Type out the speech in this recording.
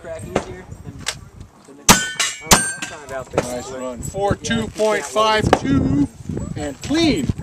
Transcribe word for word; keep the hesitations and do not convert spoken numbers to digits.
track easier than the... Nice run. four two point five two and clean.